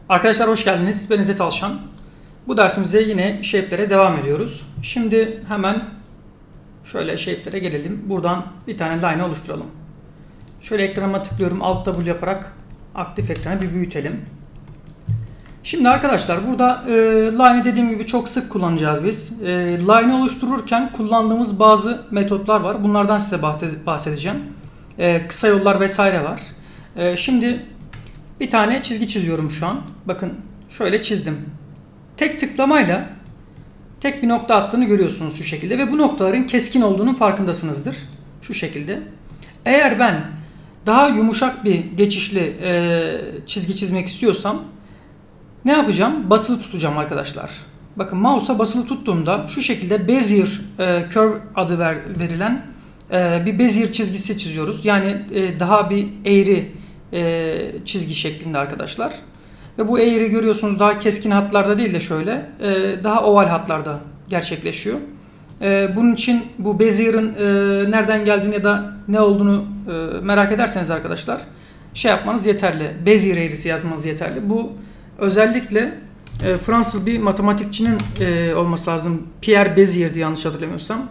Arkadaşlar hoş geldiniz. Ben İzzet Alşan. Bu dersimizde yine shape'lere devam ediyoruz. Şimdi hemen şöyle shape'lere gelelim. Buradan bir tane line oluşturalım. Şöyle ekranıma tıklıyorum. Alt W yaparak aktif ekranı bir büyütelim. Şimdi arkadaşlar burada line'i dediğim gibi çok sık kullanacağız biz. Line'i oluştururken kullandığımız bazı metotlar var. Bunlardan size bahsedeceğim. Kısa yollar vesaire var. Şimdi bir tane çizgi çiziyorum şu an. Bakın şöyle çizdim. Tek tıklamayla tek bir nokta attığını görüyorsunuz şu şekilde. Ve bu noktaların keskin olduğunun farkındasınızdır. Şu şekilde. Eğer ben daha yumuşak bir geçişli çizgi çizmek istiyorsam ne yapacağım? Basılı tutacağım arkadaşlar. Bakın mouse'a basılı tuttuğumda şu şekilde Bezier Curve adı verilen bir Bezier çizgisi çiziyoruz. Yani daha bir eğri çizgi şeklinde arkadaşlar. Ve bu eğri görüyorsunuz daha keskin hatlarda değil de şöyle daha oval hatlarda gerçekleşiyor. Bunun için bu Bezier'ın nereden geldiğini ya da ne olduğunu merak ederseniz arkadaşlar şey yapmanız yeterli. Bezier eğrisi yazmanız yeterli. Bu özellikle Fransız bir matematikçinin olması lazım. Pierre Bezier'di yanlış hatırlamıyorsam.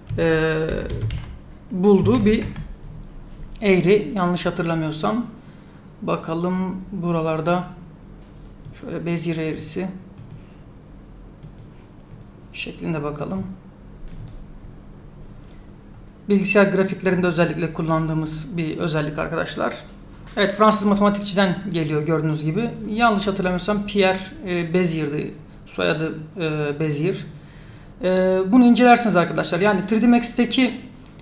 Bulduğu bir eğri yanlış hatırlamıyorsam. Bakalım buralarda şöyle Bezier eğrisi şeklinde bakalım. Bilgisayar grafiklerinde özellikle kullandığımız bir özellik arkadaşlar. Evet, Fransız matematikçiden geliyor gördüğünüz gibi. Yanlış hatırlamıyorsam Pierre Bezier'di soyadı Bezier. Bunu incelersiniz arkadaşlar. Yani 3D Max'teki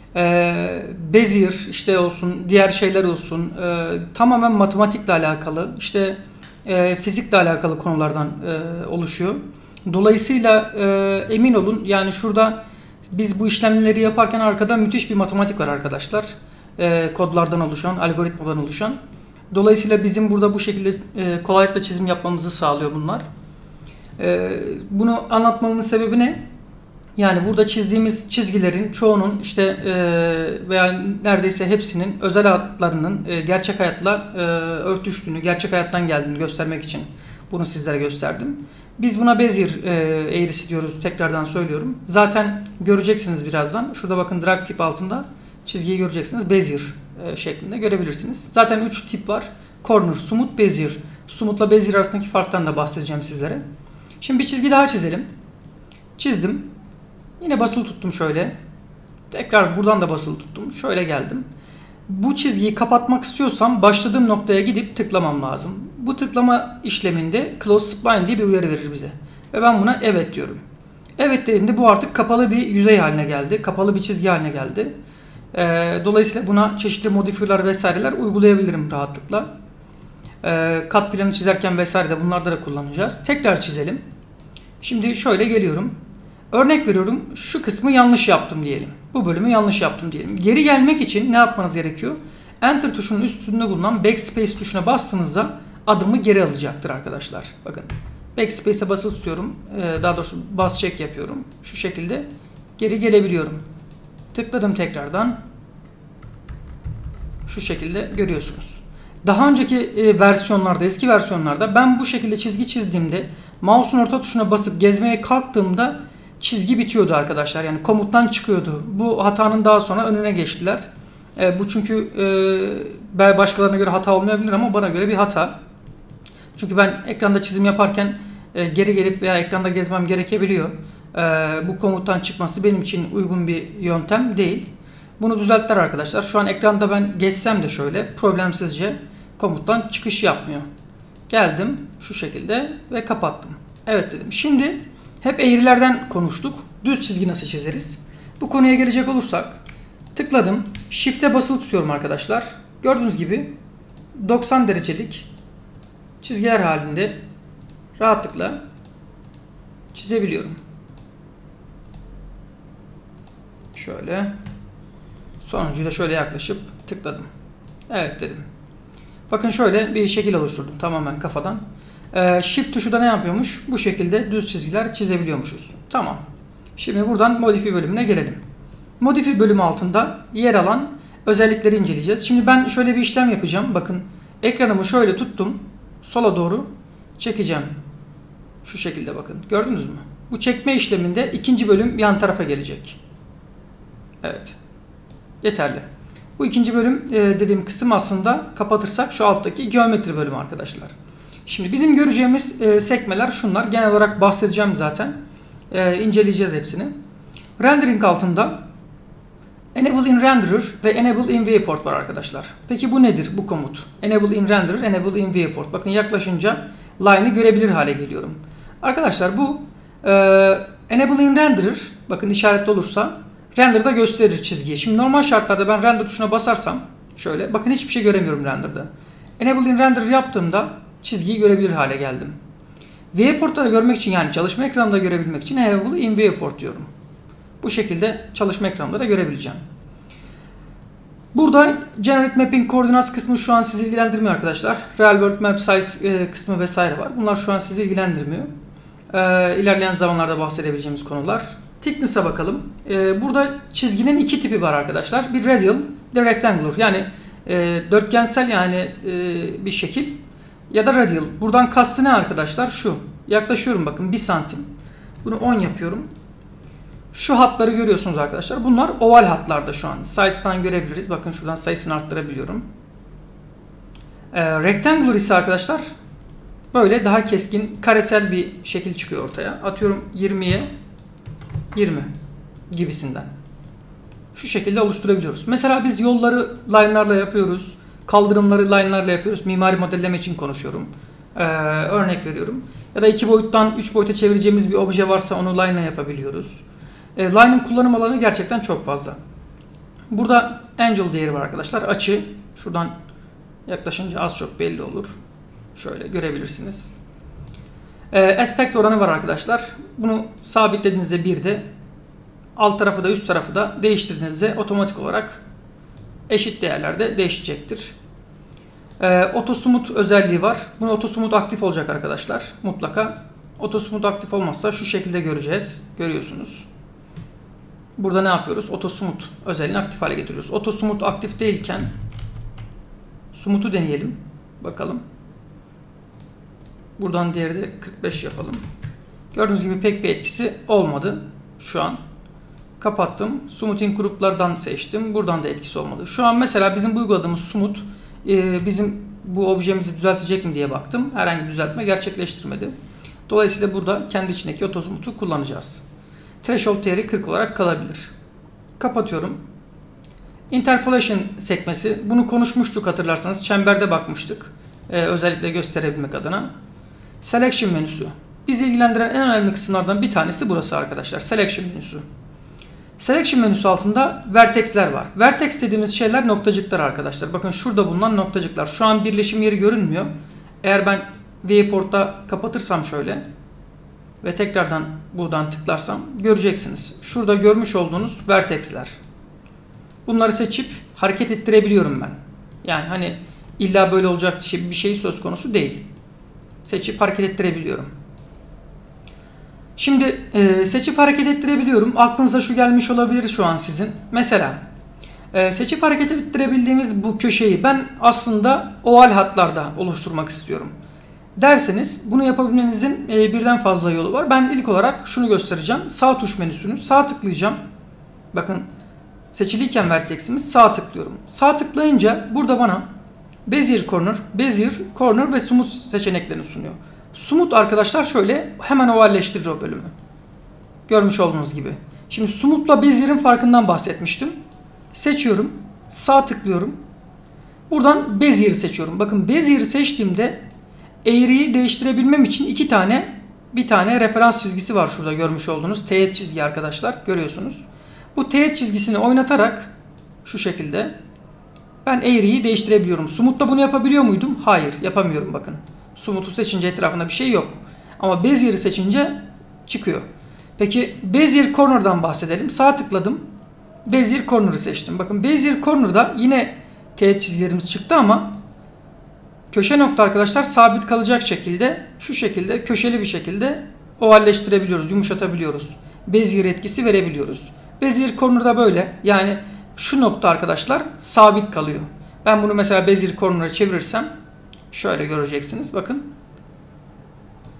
Bezier işte olsun, diğer şeyler olsun tamamen matematikle alakalı, işte fizikle alakalı konulardan oluşuyor. Dolayısıyla emin olun yani şurada biz bu işlemleri yaparken arkada müthiş bir matematik var arkadaşlar. Kodlardan oluşan, algoritmadan oluşan. Dolayısıyla bizim burada bu şekilde kolaylıkla çizim yapmamızı sağlıyor bunlar. Bunu anlatmamın sebebi ne? Yani burada çizdiğimiz çizgilerin çoğunun işte veya neredeyse hepsinin özel hayatlarının gerçek hayatla örtüştüğünü, gerçek hayattan geldiğini göstermek için bunu sizlere gösterdim. Biz buna Bezier eğrisi diyoruz, tekrardan söylüyorum. Zaten göreceksiniz birazdan. Şurada bakın drag tip altında çizgiyi göreceksiniz. Bezier şeklinde görebilirsiniz. Zaten 3 tip var. Corner, Smooth, Bezier. Smooth'la Bezier arasındaki farktan da bahsedeceğim sizlere. Şimdi bir çizgi daha çizelim. Çizdim. Yine basılı tuttum şöyle. Tekrar buradan da basılı tuttum. Şöyle geldim. Bu çizgiyi kapatmak istiyorsam başladığım noktaya gidip tıklamam lazım. Bu tıklama işleminde Close Spline diye bir uyarı verir bize. Ve ben buna evet diyorum. Evet dediğimde bu artık kapalı bir yüzey haline geldi. Kapalı bir çizgi haline geldi. Dolayısıyla buna çeşitli modifiyerler vesaireler uygulayabilirim rahatlıkla. Kat planı çizerken vesaire de bunlarda da kullanacağız. Tekrar çizelim. Şimdi şöyle geliyorum. Örnek veriyorum, şu kısmı yanlış yaptım diyelim. Bu bölümü yanlış yaptım diyelim. Geri gelmek için ne yapmanız gerekiyor? Enter tuşunun üstünde bulunan Backspace tuşuna bastığınızda adımı geri alacaktır arkadaşlar. Bakın Backspace'e basılı tutuyorum. Daha doğrusu bas check yapıyorum. Şu şekilde geri gelebiliyorum. Tıkladım tekrardan. Şu şekilde görüyorsunuz. Daha önceki versiyonlarda, eski versiyonlarda ben bu şekilde çizgi çizdiğimde mouse'un orta tuşuna basıp gezmeye kalktığımda çizgi bitiyordu arkadaşlar. Yani komuttan çıkıyordu. Bu hatanın daha sonra önüne geçtiler. Bu çünkü başkalarına göre hata olmayabilir ama bana göre bir hata. Çünkü ben ekranda çizim yaparken geri gelip veya ekranda gezmem gerekebiliyor. Bu komuttan çıkması benim için uygun bir yöntem değil. Bunu düzelttiler arkadaşlar. Şu an ekranda ben geçsem de şöyle problemsizce komuttan çıkış yapmıyor. Geldim şu şekilde ve kapattım. Evet dedim. Şimdi hep eğrilerden konuştuk. Düz çizgi nasıl çizeriz? Bu konuya gelecek olursak tıkladım. Shift'e basılı tutuyorum arkadaşlar. Gördüğünüz gibi 90 derecelik çizgiler halinde rahatlıkla çizebiliyorum. Şöyle sonuncuyu da şöyle yaklaşıp tıkladım. Evet dedim. Bakın şöyle bir şekil oluşturdum tamamen kafadan. Shift tuşu da ne yapıyormuş? Bu şekilde düz çizgiler çizebiliyormuşuz. Tamam. Şimdi buradan Modify bölümüne gelelim. Modify bölümü altında yer alan özellikleri inceleyeceğiz. Şimdi ben şöyle bir işlem yapacağım. Bakın ekranımı şöyle tuttum. Sola doğru çekeceğim. Şu şekilde bakın. Gördünüz mü? Bu çekme işleminde ikinci bölüm yan tarafa gelecek. Evet. Yeterli. Bu ikinci bölüm dediğim kısım aslında kapatırsak şu alttaki geometri bölümü arkadaşlar. Şimdi bizim göreceğimiz sekmeler şunlar. Genel olarak bahsedeceğim zaten. İnceleyeceğiz hepsini. Rendering altında Enable in Renderer ve Enable in Viewport var arkadaşlar. Peki bu nedir bu komut? Enable in Renderer, Enable in Viewport. Bakın yaklaşınca line'ı görebilir hale geliyorum. Arkadaşlar bu Enable in Renderer, bakın işaretli olursa render'da gösterir çizgiyi. Şimdi normal şartlarda ben render tuşuna basarsam şöyle bakın hiçbir şey göremiyorum render'da. Enable in Renderer yaptığımda çizgiyi görebilir hale geldim. Viewport'ta görmek için, yani çalışma ekranında görebilmek için Enable in Viewport diyorum. Bu şekilde çalışma ekranında da görebileceğim. Burada Generate Mapping Coordinates kısmı şu an sizi ilgilendirmiyor arkadaşlar. Real World Map Size kısmı vesaire var. Bunlar şu an sizi ilgilendirmiyor. İlerleyen zamanlarda bahsedebileceğimiz konular. Thickness'a bakalım. Burada çizginin iki tipi var arkadaşlar. Bir radial, bir de rectangular. Yani dörtgensel, yani bir şekil. Ya da radial. Buradan kastı ne arkadaşlar? Şu. Yaklaşıyorum bakın 1 santim. Bunu 10 yapıyorum. Şu hatları görüyorsunuz arkadaşlar. Bunlar oval hatlarda şu an. Sizes'tan görebiliriz. Bakın şuradan sayısını arttırabiliyorum. Rectangular ise arkadaşlar böyle daha keskin, karesel bir şekil çıkıyor ortaya. Atıyorum 20'ye 20 gibisinden. Şu şekilde oluşturabiliyoruz. Mesela biz yolları line'larla yapıyoruz. Kaldırımları line'larla yapıyoruz. Mimari modelleme için konuşuyorum. Örnek veriyorum. Ya da 2 boyuttan 3 boyuta çevireceğimiz bir obje varsa onu line'la yapabiliyoruz. Line'ın kullanım alanı gerçekten çok fazla. Burada angle değeri var arkadaşlar. Açı. Şuradan yaklaşınca az çok belli olur. Şöyle görebilirsiniz. Aspect oranı var arkadaşlar. Bunu sabitlediğinizde 1'de alt tarafı da üst tarafı da değiştirdiğinizde otomatik olarak eşit değerlerde değişecektir. Auto Smooth özelliği var. Bunu Auto Smooth aktif olacak arkadaşlar. Mutlaka. Auto Smooth aktif olmazsa şu şekilde göreceğiz. Görüyorsunuz. Burada ne yapıyoruz? Auto Smooth özelliğini aktif hale getiriyoruz. Auto Smooth aktif değilken Smooth'u deneyelim. Bakalım. Buradan diğeri de 45 yapalım. Gördüğünüz gibi pek bir etkisi olmadı şu an. Kapattım. Smoothing gruplardan seçtim. Buradan da etkisi olmadı. Şu an mesela bizim bu uyguladığımız Smooth bizim bu objemizi düzeltecek mi diye baktım. Herhangi bir düzeltme gerçekleştirmedi. Dolayısıyla burada kendi içindeki Auto Smooth'u kullanacağız. Threshold değeri 40 olarak kalabilir. Kapatıyorum. Interpolation sekmesi. Bunu konuşmuştuk hatırlarsanız. Çemberde bakmıştık. Özellikle gösterebilmek adına. Selection menüsü. Bizi ilgilendiren en önemli kısımlardan bir tanesi burası arkadaşlar. Selection menüsü. Selection menüsü altında vertex'ler var. Vertex dediğimiz şeyler noktacıklar arkadaşlar. Bakın şurada bulunan noktacıklar. Şu an birleşim yeri görünmüyor. Eğer ben Viewport'ta kapatırsam şöyle ve tekrardan buradan tıklarsam göreceksiniz. Şurada görmüş olduğunuz vertex'ler. Bunları seçip hareket ettirebiliyorum ben. Yani hani illa böyle olacak bir şey söz konusu değil. Seçip hareket ettirebiliyorum. Şimdi seçip hareket ettirebiliyorum. Aklınıza şu gelmiş olabilir şu an sizin. Mesela seçip hareket ettirebildiğimiz bu köşeyi ben aslında oval hatlarda oluşturmak istiyorum derseniz bunu yapabilmenizin birden fazla yolu var. Ben ilk olarak şunu göstereceğim. Sağ tuş menüsünü sağ tıklayacağım. Bakın seçiliyken vertex'imiz sağ tıklıyorum. Sağ tıklayınca burada bana Bezier Corner ve Smooth seçeneklerini sunuyor. Smooth arkadaşlar şöyle hemen ovalleştirir o bölümü. Görmüş olduğunuz gibi. Şimdi Smooth'la Bezier'in farkından bahsetmiştim. Seçiyorum. Sağ tıklıyorum. Buradan Bezier'i seçiyorum. Bakın Bezier'i seçtiğimde eğriyi değiştirebilmem için bir tane referans çizgisi var şurada görmüş olduğunuz teğet çizgi arkadaşlar. Görüyorsunuz. Bu teğet çizgisini oynatarak şu şekilde ben eğriyi değiştirebiliyorum. Smooth'la bunu yapabiliyor muydum? Hayır, yapamıyorum bakın. Smooth'u seçince etrafında bir şey yok. Ama Bezier'i seçince çıkıyor. Peki Bezier Corner'dan bahsedelim. Sağ tıkladım. Bezier Corner'ı seçtim. Bakın Bezier Corner'da yine teğet çizgilerimiz çıktı ama köşe nokta arkadaşlar sabit kalacak şekilde şu şekilde köşeli bir şekilde ovalleştirebiliyoruz, yumuşatabiliyoruz. Bezier etkisi verebiliyoruz. Bezier Corner'da böyle. Yani şu nokta arkadaşlar sabit kalıyor. Ben bunu mesela Bezier Corner'a çevirirsem şöyle göreceksiniz. Bakın.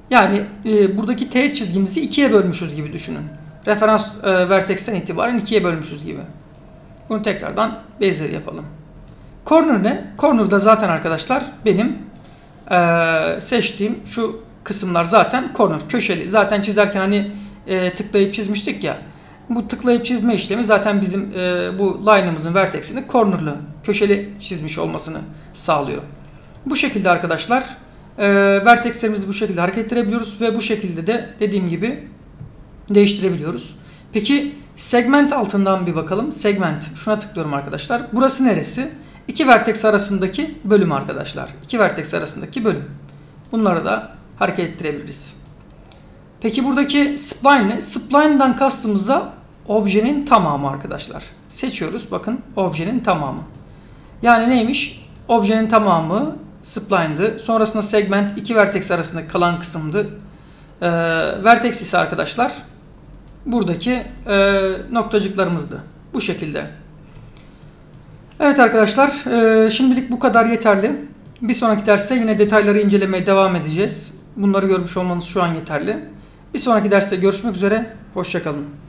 Yani buradaki teğet çizgimizi ikiye bölmüşüz gibi düşünün. Referans vertex'ten itibaren ikiye bölmüşüz gibi. Bunu tekrardan Bezier yapalım. Corner ne? Corner da zaten arkadaşlar benim seçtiğim şu kısımlar zaten corner, köşeli. Zaten çizerken hani tıklayıp çizmiştik ya. Bu tıklayıp çizme işlemi zaten bizim bu line'ımızın vertex'ini cornerlı, köşeli çizmiş olmasını sağlıyor. Bu şekilde arkadaşlar vertexlerimizi bu şekilde hareket ettirebiliyoruz ve bu şekilde de dediğim gibi değiştirebiliyoruz. Peki segment altından bir bakalım. Segment. Şuna tıklıyorum arkadaşlar. Burası neresi? İki vertex arasındaki bölüm arkadaşlar. İki vertex arasındaki bölüm. Bunları da hareket ettirebiliriz. Peki buradaki spline ne? Spline'dan kastımız da objenin tamamı arkadaşlar. Seçiyoruz. Bakın objenin tamamı. Yani neymiş? Objenin tamamı spline'dı. Sonrasında segment iki vertex arasında kalan kısımdı. Vertex ise arkadaşlar buradaki noktacıklarımızdı. Bu şekilde. Evet arkadaşlar, şimdilik bu kadar yeterli. Bir sonraki derste yine detayları incelemeye devam edeceğiz. Bunları görmüş olmanız şu an yeterli. Bir sonraki derste görüşmek üzere. Hoşça kalın.